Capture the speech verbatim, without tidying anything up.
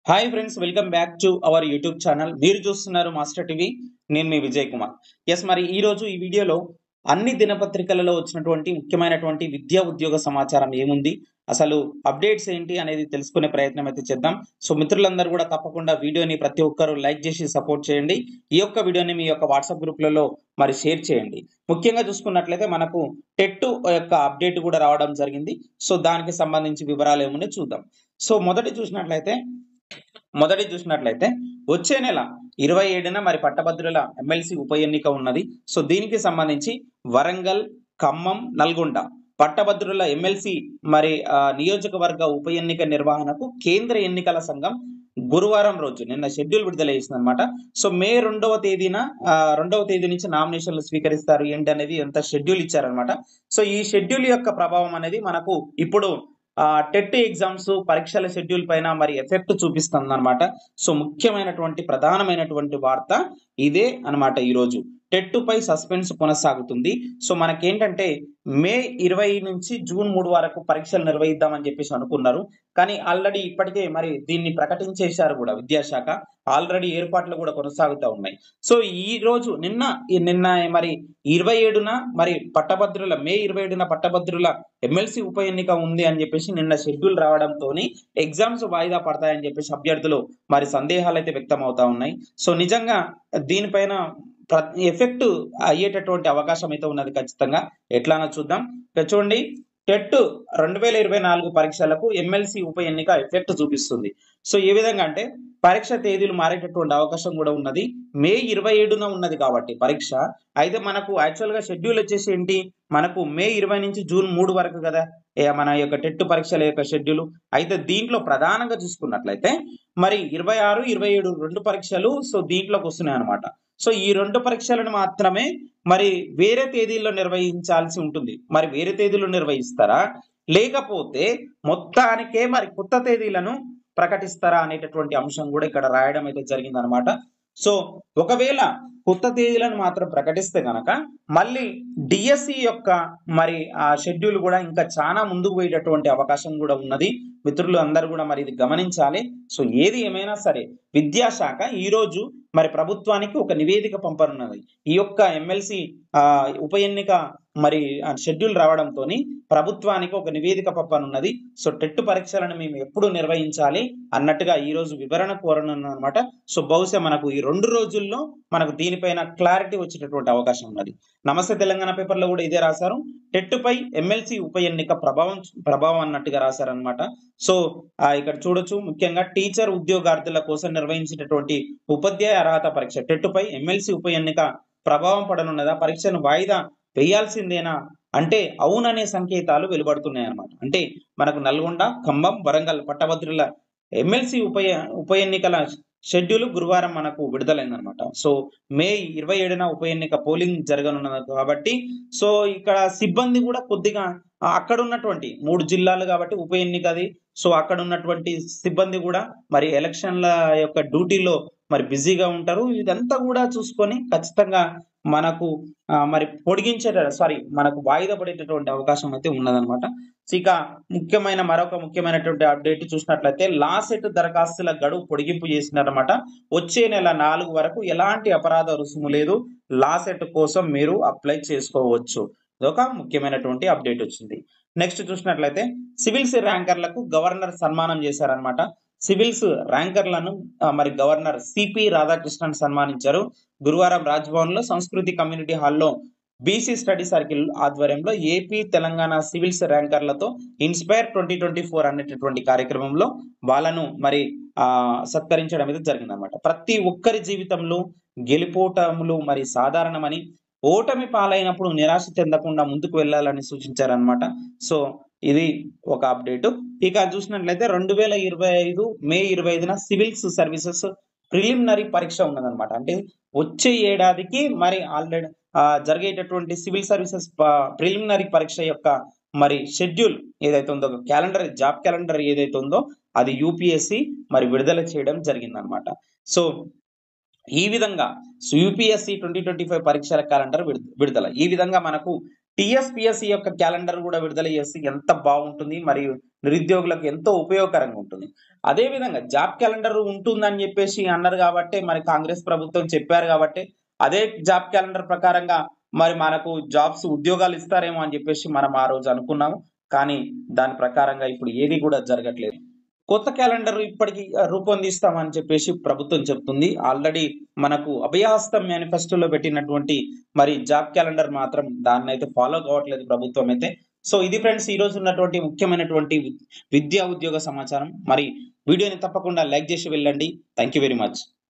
Hi friends, welcome back to our YouTube channel. మీరు చూస్తున్నారు master TV. నేను మీ Vijay Kumar. Yes, మరి ఈ రోజు ఈ వీడియోలో అన్ని దినపత్రికలలో వచ్చినటువంటి ముఖ్యమైనటువంటి విద్యా ఉద్యోగ సమాచారం ఏముంది, అసలు అప్డేట్స్ ఏంటి అనేది తెలుసుకునే ప్రయత్నం అయితే చేద్దాం. సో మిత్రులందరూ కూడా తప్పకుండా వీడియోని ప్రతి ఒక్కరు లైక్ చేసి సపోర్ట్ చేయండి. ఈ యొక్క వీడియోని మీ యొక్క వాట్సాప్ గ్రూప్లలో మరి షేర్ చేయండి. ముఖ్యంగా చూసుకున్నట్లయితే మనకు టెట్ యొక్క అప్డేట్ కూడా రావడం జరిగింది. సో దానికి సంబంధించి వివరాలు ఏమున్నాయో చూద్దాం. సో మొదటి చూసినట్లయితే మొదటి చూసినట్లయితే వచ్చే నెల ఇరవై ఏడున మరి పట్టభద్రుల ఎమ్మెల్సీ ఉప ఎన్నిక ఉన్నది. సో దీనికి సంబంధించి వరంగల్, ఖమ్మం, నల్గొండ పట్టభద్రుల ఎమ్మెల్సీ మరి ఆ, నియోజకవర్గ ఉప ఎన్నిక నిర్వహణకు కేంద్ర ఎన్నికల సంఘం గురువారం రోజు నిన్న షెడ్యూల్ విడుదల చేసింది అనమాట. సో మే రెండవ తేదీన ఆ, రెండవ తేదీ నుంచి నామినేషన్లు స్వీకరిస్తారు ఏంటి అనేది ఎంత షెడ్యూల్ ఇచ్చారనమాట. సో ఈ షెడ్యూల్ యొక్క ప్రభావం అనేది మనకు ఇప్పుడు ఆ టెట్ ఎగ్జామ్స్ పరీక్షల షెడ్యూల్ పైన మరి ఎఫెక్ట్ చూపిస్తుంది అనమాట. సో ముఖ్యమైనటువంటి ప్రధానమైనటువంటి వార్త ఇదే అనమాట. ఈరోజు టెట్ పై సస్పెన్స్ కొనసాగుతుంది. సో మనకేంటంటే మే ఇరవై నుంచి జూన్ మూడు వరకు పరీక్షలు నిర్వహిద్దామని చెప్పేసి అనుకున్నారు. కానీ ఆల్రెడీ ఇప్పటికే మరి దీన్ని ప్రకటించేశారు కూడా విద్యాశాఖ. ఆల్రెడీ ఏర్పాట్లు కూడా కొనసాగుతూ ఉన్నాయి. సో ఈ రోజు నిన్న ఈ నిన్న మరి ఇరవై ఏడున మరి పట్టభద్రుల మే ఇరవై ఏడున పట్టభద్రుల ఎమ్మెల్సీ ఉప ఎన్నిక ఉంది అని చెప్పేసి నిన్న షెడ్యూల్ రావడంతో ఎగ్జామ్స్ వాయిదా పడతాయని చెప్పేసి అభ్యర్థులు మరి సందేహాలు అయితే వ్యక్తం అవుతా ఉన్నాయి. సో నిజంగా దీనిపైన ఎఫెక్ట్ అయ్యేటటువంటి అవకాశం అయితే ఉన్నది ఖచ్చితంగా. ఎట్లానో చూద్దాం. ఇక్కడ చూడండి, టెట్ రెండు వేల ఇరవై నాలుగు పరీక్షలకు ఎమ్మెల్సీ ఉప ఎన్నిక ఎఫెక్ట్ చూపిస్తుంది. సో ఏ విధంగా అంటే పరీక్ష తేదీలు మారేటటువంటి అవకాశం కూడా ఉన్నది. మే ఇరవై ఏడున ఉన్నది కాబట్టి పరీక్ష. అయితే మనకు యాక్చువల్ గా షెడ్యూల్ వచ్చేసి ఏంటి, మనకు మే ఇరవై నుంచి జూన్ మూడు వరకు కదా ఏ మన యొక్క టెట్ పరీక్షల యొక్క షెడ్యూల్. అయితే దీంట్లో ప్రధానంగా చూసుకున్నట్లయితే మరి ఇరవై ఆరు ఇరవై ఏడు రెండు పరీక్షలు సో దీంట్లోకి వస్తున్నాయి అనమాట. సో ఈ రెండు పరీక్షలను మాత్రమే మరి వేరే తేదీల్లో నిర్వహించాల్సి ఉంటుంది. మరి వేరే తేదీలో నిర్వహిస్తారా, లేకపోతే మొత్తానికే మరి కొత్త తేదీలను ప్రకటిస్తారా అనేటటువంటి అంశం కూడా ఇక్కడ రాయడం అయితే జరిగింది అనమాట. సో ఒకవేళ కొత్త తేదీలను మాత్రం ప్రకటిస్తే గనక మళ్ళీ డిఎస్సి యొక్క మరి ఆ షెడ్యూల్ కూడా ఇంకా చాలా ముందుకు పోయేటటువంటి అవకాశం కూడా ఉన్నది. మిత్రులు అందరూ కూడా మరి ఇది గమనించాలి. సో ఏది ఏమైనా సరే విద్యాశాఖ ఈ రోజు మరి ప్రభుత్వానికి ఒక నివేదిక పంపనున్నది. ఈ యొక్క ఎమ్మెల్సీ ఆ ఉప ఎన్నిక మరి షెడ్యూల్ రావడంతో ప్రభుత్వానికి ఒక నివేదిక పంపనున్నది. సో టెట్ పరీక్షలను మేము ఎప్పుడు నిర్వహించాలి అన్నట్టుగా ఈ రోజు వివరణ కోరనున్నమాట. సో బహుశా మనకు ఈ రెండు రోజుల్లో మనకు దీనిపైన క్లారిటీ వచ్చేటటువంటి అవకాశం ఉన్నది. నమస్తే తెలంగాణ పేపర్లో కూడా ఇదే రాశారు. టెట్ పై ఎమ్మెల్సీ ఉప ఎన్నిక ప్రభావం ప్రభావం అన్నట్టుగా రాశారనమాట. సో ఆ ఇక్కడ చూడొచ్చు, ముఖ్యంగా టీచర్ ఉద్యోగార్థుల కోసం నిర్వహించినటువంటి ఉపాధ్యాయ అర్హత పరీక్ష టెట్ పై ఎమ్మెల్సీ ఉప ఎన్నిక ప్రభావం పడనున్నదా, పరీక్షను వాయిదా వేయాల్సిందేనా అంటే అవుననే సంకేతాలు వెలువడుతున్నాయి అనమాట. అంటే మనకు నల్గొండ, ఖమ్మం, వరంగల్ పట్టభద్రుల ఎమ్మెల్సీ ఉప ఉప ఎన్నికల షెడ్యూల్ గురువారం మనకు విడుదలైందనమాట. సో మే ఇరవై ఏడున ఉప ఎన్నిక పోలింగ్ జరగనున్నది కాబట్టి సో ఇక్కడ సిబ్బంది కూడా కొద్దిగా అక్కడ ఉన్నటువంటి మూడు జిల్లాలు కాబట్టి ఉప ఎన్నిక అది. సో అక్కడ ఉన్నటువంటి సిబ్బంది కూడా మరి ఎలక్షన్ల యొక్క డ్యూటీలో మరి బిజీగా ఉంటారు. ఇదంతా కూడా చూసుకొని ఖచ్చితంగా మనకు ఆ, మరి పొడిగించే సారీ మనకు వాయిదా పడేటటువంటి అవకాశం అయితే ఉన్నదనమాట. ఇక ముఖ్యమైన మరొక ముఖ్యమైనటువంటి అప్డేట్ చూసినట్లయితే లాసెట్ దరఖాస్తుల గడువు పొడిగింపు చేసినారన్నమాట. వచ్చే నెల నాలుగు వరకు ఎలాంటి అపరాధ రుసుము లేదు. లాసెట్ కోసం మీరు అప్లై చేసుకోవచ్చు. ఇదొక ముఖ్యమైనటువంటి అప్డేట్ వచ్చింది. నెక్స్ట్ చూసినట్లయితే సివిల్స్ ర్యాంకర్లకు గవర్నర్ సన్మానం చేశారనమాట. సివిల్స్ ర్యాంకర్లను ఆ, మరి గవర్నర్ సిపి రాధాకృష్ణన్ సన్మానించారు. గురువారం రాజ్భవన్ లో సంస్కృతి కమ్యూనిటీ హాల్లో బీసీ స్టడీ సర్కిల్ ఆధ్వర్యంలో ఏపీ తెలంగాణ సివిల్స్ ర్యాంకర్లతో ఇన్స్పైర్ ట్వంటీ ట్వంటీ ఫోర్ అనేటటువంటి కార్యక్రమంలో వాళ్ళను మరి ఆ సత్కరించడం అనేది జరిగిందనమాట. ప్రతి ఒక్కరి జీవితంలో గెలుపోటములు మరి సాధారణమని, ఓటమి పాలైనప్పుడు నిరాశ చెందకుండా ముందుకు వెళ్ళాలని సూచించారనమాట. సో ఇది ఒక అప్డేట్. ఇక చూసినట్లయితే రెండు వేల ఇరవై ఐదు మే ఇరవై ఐదున సివిల్స్ సర్వీసెస్ ప్రిలిమినరీ పరీక్ష ఉన్నదనమాట. అంటే వచ్చే ఏడాదికి మరి ఆల్రెడీ జరిగేటటువంటి సివిల్ సర్వీసెస్ ప్రిలిమినరీ పరీక్ష యొక్క మరి షెడ్యూల్ ఏదైతే ఉందో, క్యాలెండర్ జాబ్ క్యాలెండర్ ఏదైతే ఉందో అది యూపీఎస్సి మరి విడుదల చేయడం జరిగిందనమాట. సో ఈ విధంగా యూపీఎస్సి ట్వంటీ ట్వంటీ ఫైవ్ పరీక్షల క్యాలెండర్ విడుదల ఈ విధంగా మనకు టీఎస్‌పీఎస్‌సీ యొక్క క్యాలెండర్ కూడా విడుదల చేస్తే ఎంత బాగుంటుంది. మరియు నిరుద్యోగులకు ఎంతో ఉపయోగకరంగా ఉంటుంది. అదే విధంగా జాబ్ క్యాలెండర్ ఉంటుందని చెప్పేసి అన్నారు కాబట్టే మరి కాంగ్రెస్ ప్రభుత్వం చెప్పారు కాబట్టే అదే జాబ్ క్యాలెండర్ ప్రకారంగా మరి మనకు జాబ్స్ ఉద్యోగాలు ఇస్తారేమో అని చెప్పేసి మనం ఆ రోజు అనుకున్నాము. కానీ దాని ప్రకారంగా ఇప్పుడు ఏది కూడా జరగట్లేదు. కొత్త క్యాలెండర్ ఇప్పటికి ఆహ్, రూపొందిస్తామని చెప్పేసి ప్రభుత్వం చెప్తుంది. ఆల్రెడీ మనకు అభయహస్తం మేనిఫెస్టోలో పెట్టినటువంటి మరి జాబ్ క్యాలెండర్ మాత్రం దాన్నైతే ఫాలో కావట్లేదు ప్రభుత్వం అయితే. సో ఇది ఫ్రెండ్స్ ఈరోజు ఉన్నటువంటి ముఖ్యమైనటువంటి వి విద్యా ఉద్యోగ సమాచారం. మరి వీడియోని తప్పకుండా లైక్ చేసి వెళ్ళండి. Thank you very much.